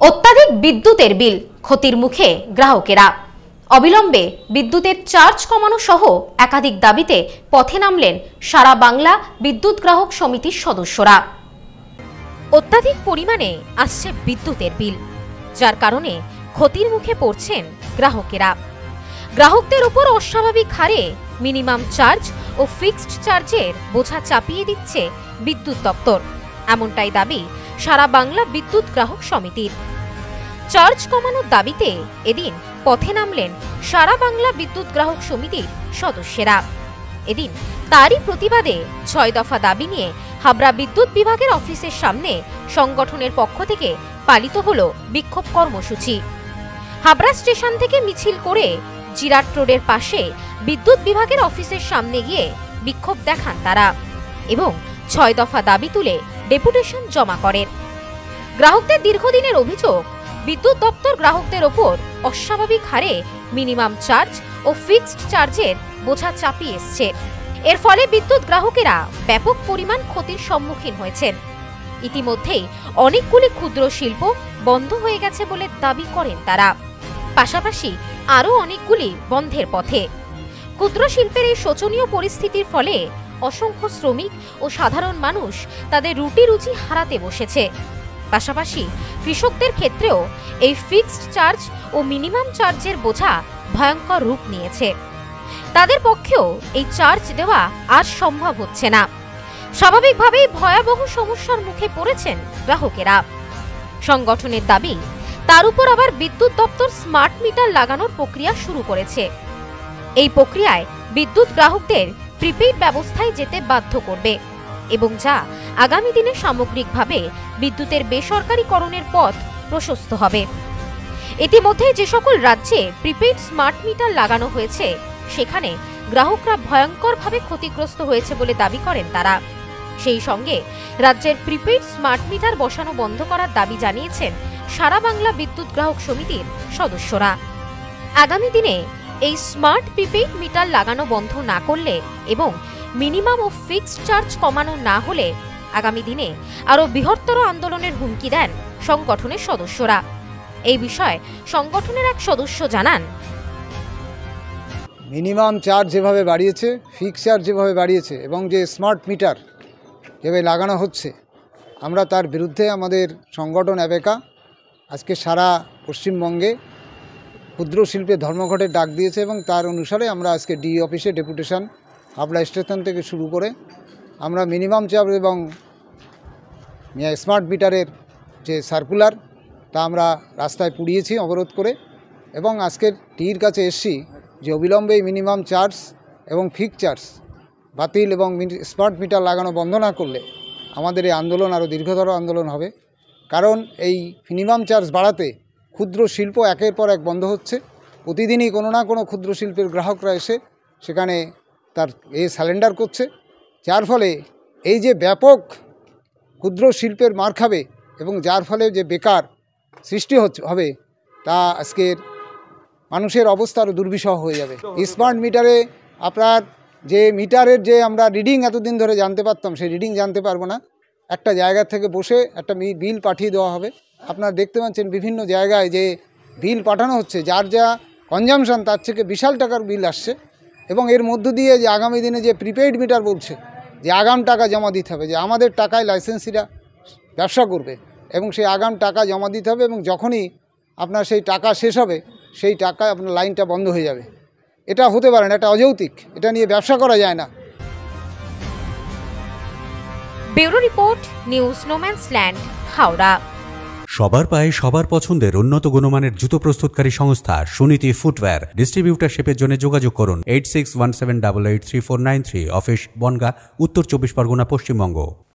অত্যাধিক বিদ্যুতের বিল, ক্ষতির মুখে গ্রাহকেরা। অবিলম্বে বিদ্যুতের চার্জ কমানো সহ একাধিক দাবিতে পথে নামলেন সারা বাংলা বিদ্যুৎ গ্রাহক সমিতির সদস্যরা। অত্যাধিক পরিমাণে আসছে বিদ্যুতের বিল, যার কারণে ক্ষতির মুখে পড়ছেন গ্রাহকেরা। গ্রাহকদের উপর অস্বাভাবিক হারে মিনিমাম চার্জ ও ফিক্সড চার্জের বোঝা চাপিয়ে দিচ্ছে বিদ্যুৎ দপ্তর, এমনটাই দাবি সারা বাংলা বিদ্যুৎ গ্রাহক সমিতির। চার্জ কমানোর দাবিতে এদিন পথে নামলেন সারা বাংলা বিদ্যুৎ গ্রাহক সমিতির সদস্যরা। এদিন তারই প্রতিবাদে ৬ দফা দাবি নিয়ে হাবড়া বিদ্যুৎ বিভাগের অফিসের সামনে সংগঠনের পক্ষ থেকে পালিত হলো বিক্ষোভ কর্মসূচি। হাবড়া স্টেশন থেকে মিছিল করে জিরাট রোডের পাশে বিদ্যুৎ বিভাগের অফিসের সামনে গিয়ে বিক্ষোভ দেখান তারা এবং ৬ দফা দাবি তুলে ডেপুটেশন জমা করেন। গ্রাহকদের দীর্ঘদিনের অভিযোগ, বিদ্যুৎ দপ্তর গ্রাহকদের ওপর অস্বাভাবিক হারে মিনিমাম চার্জ ও ফিক্সড চার্জের বোঝা চাপিয়ে এসছে। এর ফলে বিদ্যুৎ গ্রাহকেরা ব্যাপক পরিমাণ ক্ষতির সম্মুখীন হয়েছেন। ইতিমধ্যেই অনেকগুলি ক্ষুদ্র শিল্প বন্ধ হয়ে গেছে বলে দাবি করেন তারা, পাশাপাশি আরও অনেকগুলি বন্ধের পথে। ক্ষুদ্র শিল্পের এই শোচনীয় পরিস্থিতির ফলে অসংখ্য শ্রমিক ও সাধারণ মানুষ তাদের রুটি রুজি হারাতে বসেছে। পাশাপাশি কৃষকদের ক্ষেত্রেও এই ফিক্সড চার্জ ও মিনিমাম চার্জের বোঝা ভয়ঙ্কর রূপ নিয়েছে। তাদের পক্ষেও এই চার্জ দেওয়া আর সম্ভব হচ্ছে না। স্বাভাবিকভাবেই ভয়াবহ সমস্যার মুখে পড়েছেন গ্রাহকেরা। সংগঠনের দাবি, তার উপর আবার বিদ্যুৎ দপ্তর স্মার্ট মিটার লাগানোর প্রক্রিয়া শুরু করেছে। এই প্রক্রিয়ায় বিদ্যুৎ গ্রাহকদের প্রিপেইড ব্যবস্থায় যেতে বাধ্য করবে এবং যা আগামী দিনে সামগ্রিকভাবে বিদ্যুতের বেসরকারীকরণের পথ প্রশস্ত হবে। ইতিমধ্যে যে সকল রাজ্যে প্রিপেইড স্মার্ট মিটার লাগানো হয়েছে, সেখানে গ্রাহকরা ভয়ঙ্করভাবে ক্ষতিগ্রস্ত হয়েছে বলে দাবি করেন তারা। সেই সঙ্গে রাজ্যের প্রিপেইড স্মার্ট মিটার বসানো বন্ধ করার দাবি জানিয়েছেন সারা বাংলা বিদ্যুৎ গ্রাহক সমিতির সদস্যরা। আগামী দিনে এই স্মার্ট প্রিপেইড মিটার লাগানো বন্ধ না করলে এবং মিনিমাম ও ফিক্সড চার্জ কমানো না হলে আগামী দিনে আরও বৃহত্তর আন্দোলনের হুমকি দেন সংগঠনের সদস্যরা। এই বিষয়ে সংগঠনের এক সদস্য জানান, মিনিমাম চার্জ যেভাবে বাড়িয়েছে, ফিক্স চার্জ যেভাবে বাড়িয়েছে এবং যে স্মার্ট মিটার যেভাবে লাগানো হচ্ছে, আমরা তার বিরুদ্ধে আমাদের সংগঠন অ্যাবেকা আজকে সারা পশ্চিমবঙ্গে ক্ষুদ্র শিল্পের ধর্মঘটের ডাক দিয়েছে এবং তার অনুসারে আমরা আজকে ডিই অফিসে ডেপুটেশন হাবড়া স্টেশন থেকে শুরু করে আমরা মিনিমাম চার্জ এবং স্মার্ট মিটারের যে সার্কুলার তা আমরা রাস্তায় পুড়িয়েছি অবরোধ করে, এবং আজকের ডিইর কাছে এসছি যে অবিলম্বে মিনিমাম চার্জ এবং ফিক্সড চার্জ বাতিল এবং স্মার্ট মিটার লাগানো বন্ধ না করলে আমাদের এই আন্দোলন আরও দীর্ঘতর আন্দোলন হবে। কারণ এই মিনিমাম চার্জ বাড়াতে ক্ষুদ্র শিল্প একের পর এক বন্ধ হচ্ছে। প্রতিদিনই কোনো না কোনো ক্ষুদ্র শিল্পের গ্রাহকরা এসে সেখানে তার স্যালেন্ডার করছে, যার ফলে এই যে ব্যাপক ক্ষুদ্র শিল্পের মার খাবে এবং যার ফলে যে বেকার সৃষ্টি হবে, তা আজকের মানুষের অবস্থা আরও দুর্বিষহ হয়ে যাবে। স্মার্ট মিটারে আপনার যে মিটারের যে আমরা রিডিং এতদিন ধরে জানতে পারতাম, সেই রিডিং জানতে পারবো না। একটা জায়গা থেকে বসে একটা বিল পাঠিয়ে দেওয়া হবে। আপনারা দেখতে পাচ্ছেন বিভিন্ন জায়গায় যে বিল পাঠানো হচ্ছে, যার যা কনজামশন তার থেকে বিশাল টাকার বিল আসছে, এবং এর মধ্য দিয়ে যে আগামী দিনে যে প্রিপেইড মিটার বলছে যে আগাম টাকা জমা দিতে হবে, যে আমাদের টাকায় লাইসেন্সিরা ব্যবসা করবে এবং সেই আগাম টাকা জমা দিতে হবে, এবং যখনই আপনার সেই টাকা শেষ হবে সেই টাকায় আপনার লাইনটা বন্ধ হয়ে যাবে। এটা হতে পারে না, এটা অযৌক্তিক, এটা নিয়ে ব্যবসা করা যায় না। Bureau report, news no man's land, Howrah. সবার পায়ে সবার পছন্দের উন্নত গুণমানের জুতো প্রস্তুতকারী সংস্থা সুনীতি ফুটওয়্যার। ডিস্ট্রিবিউটারশিপের জন্য যোগাযোগ করুন 8617883493, অফিস বনগাঁ, উত্তর 24 পরগনা, পশ্চিমবঙ্গ।